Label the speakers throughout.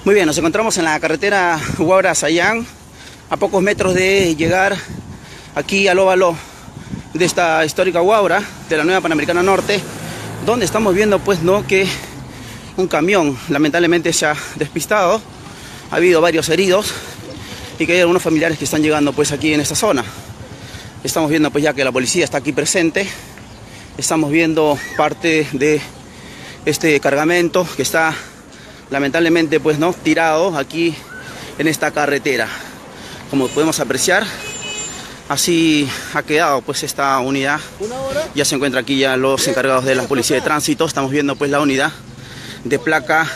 Speaker 1: Muy bien, nos encontramos en la carretera Huaura-Sayán, a pocos metros de llegar aquí al óvalo de esta histórica Huaura, de la Nueva Panamericana Norte, donde estamos viendo pues que un camión lamentablemente se ha despistado. Ha habido varios heridos y que hay algunos familiares que están llegando pues aquí en esta zona. Estamos viendo pues ya que la policía está aquí presente. Estamos viendo parte de este cargamento que está lamentablemente pues tirado aquí en esta carretera. Como podemos apreciar, así ha quedado pues esta unidad. Ya se encuentra aquí ya los encargados de la policía de tránsito. Estamos viendo pues la unidad de placa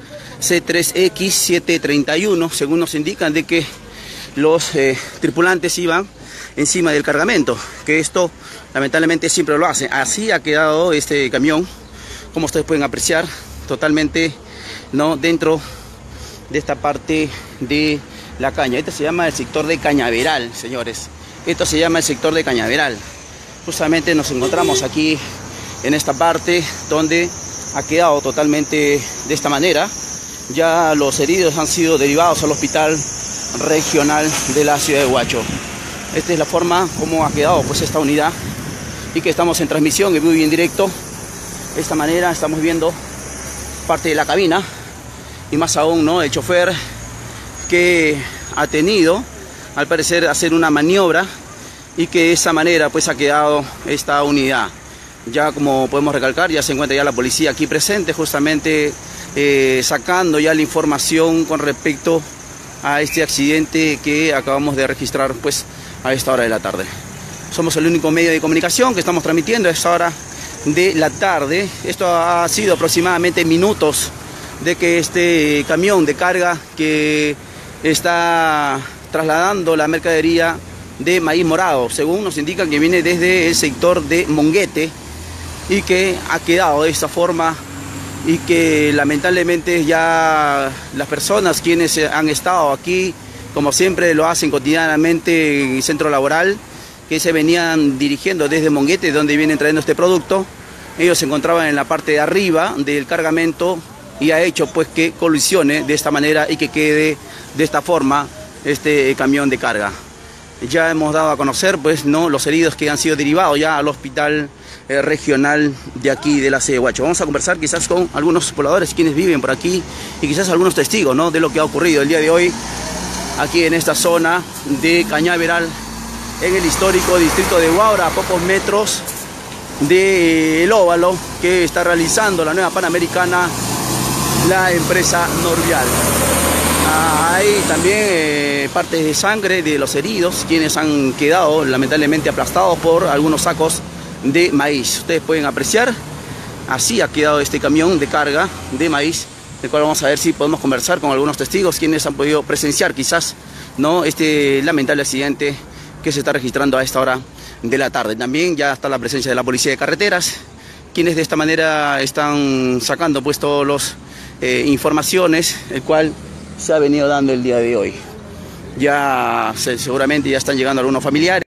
Speaker 1: C3X731, según nos indican de que los tripulantes iban encima del cargamento, que esto lamentablemente siempre lo hacen. Así ha quedado este camión, como ustedes pueden apreciar, totalmente dentro de esta parte de la caña. Este se llama el sector de Cañaveral, señores. Esto se llama el sector de Cañaveral. Justamente nos encontramos aquí en esta parte donde ha quedado totalmente de esta manera. Ya los heridos han sido derivados al hospital regional de la ciudad de Huacho. Esta es la forma como ha quedado pues esta unidad, y que estamos en transmisión en vivo y en directo. De esta manera estamos viendo parte de la cabina, y más aún el chofer, que ha tenido al parecer hacer una maniobra, y que de esa manera pues ha quedado esta unidad. Ya como podemos recalcar, ya se encuentra ya la policía aquí presente, justamente sacando ya la información con respecto a este accidente que acabamos de registrar pues a esta hora de la tarde. Somos el único medio de comunicación que estamos transmitiendo a esta hora de la tarde. Esto ha sido aproximadamente minutos de que este camión de carga que está trasladando la mercadería de maíz morado, según nos indican que viene desde el sector de Monguete, y que ha quedado de esta forma, y que lamentablemente ya las personas quienes han estado aquí, como siempre lo hacen cotidianamente en el centro laboral, que se venían dirigiendo desde Monguete, donde vienen trayendo este producto, ellos se encontraban en la parte de arriba del cargamento, y ha hecho pues que colisione de esta manera y que quede de esta forma este camión de carga. Ya hemos dado a conocer pues los heridos que han sido derivados ya al hospital regional de aquí de la sede de Huacho. Vamos a conversar quizás con algunos pobladores quienes viven por aquí, y quizás algunos testigos de lo que ha ocurrido el día de hoy aquí en esta zona de Cañaveral, en el histórico distrito de Huaura, a pocos metros del óvalo que está realizando la Nueva Panamericana, la empresa Norvial. Hay también partes de sangre de los heridos, quienes han quedado lamentablemente aplastados por algunos sacos de maíz. Ustedes pueden apreciar, así ha quedado este camión de carga de maíz, del cual vamos a ver si podemos conversar con algunos testigos quienes han podido presenciar quizás este lamentable accidente que se está registrando a esta hora de la tarde. También ya está la presencia de la policía de carreteras, quienes de esta manera están sacando pues todos los informaciones, el cual se ha venido dando el día de hoy. Ya seguramente ya están llegando algunos familiares.